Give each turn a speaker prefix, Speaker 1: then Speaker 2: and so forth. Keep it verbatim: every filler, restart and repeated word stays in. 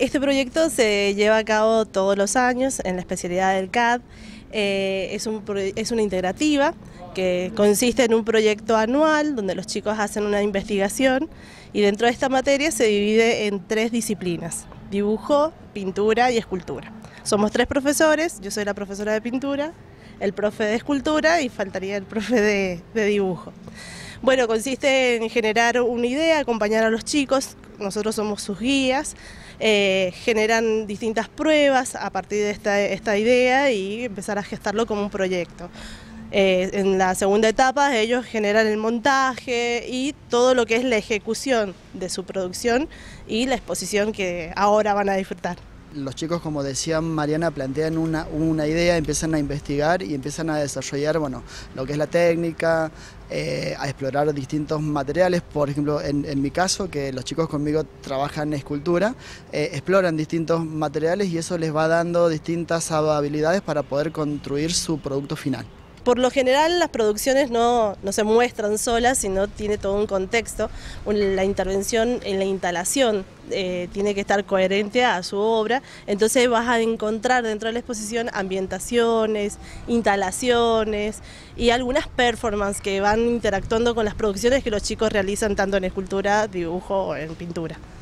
Speaker 1: Este proyecto se lleva a cabo todos los años en la especialidad del C A D. Eh, es, un, es una integrativa que consiste en un proyecto anual donde los chicos hacen una investigación y dentro de esta materia se divide en tres disciplinas: dibujo, pintura y escultura. Somos tres profesores, yo soy la profesora de pintura, el profe de escultura y faltaría el profe de, de dibujo. Bueno, consiste en generar una idea, acompañar a los chicos, nosotros somos sus guías, eh, generan distintas pruebas a partir de esta, esta idea y empezar a gestarlo como un proyecto. Eh, en la segunda etapa ellos generan el montaje y todo lo que es la ejecución de su producción y la exposición que ahora van a disfrutar.
Speaker 2: Los chicos, como decía Mariana, plantean una, una idea, empiezan a investigar y empiezan a desarrollar, bueno, lo que es la técnica, eh, a explorar distintos materiales. Por ejemplo, en, en mi caso, que los chicos conmigo trabajan en escultura, eh, exploran distintos materiales y eso les va dando distintas habilidades para poder construir su producto final.
Speaker 1: Por lo general las producciones no, no se muestran solas, sino tiene todo un contexto. La intervención en la instalación eh, tiene que estar coherente a su obra, entonces vas a encontrar dentro de la exposición ambientaciones, instalaciones y algunas performances que van interactuando con las producciones que los chicos realizan tanto en escultura, dibujo o en pintura.